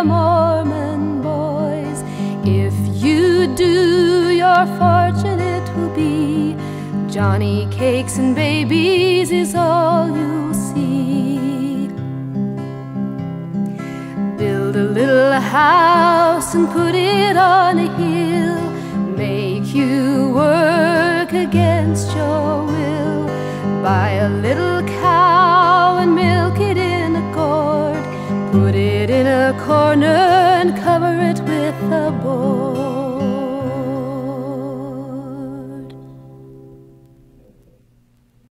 Mormon boys. If you do, you're fortunate will be. Johnny cakes and babies is all you'll see. Build a little house and put it on a hill. Make you work against your will. Buy a little cow and milk it in a gourd. Put it in a corner and cover it with a board.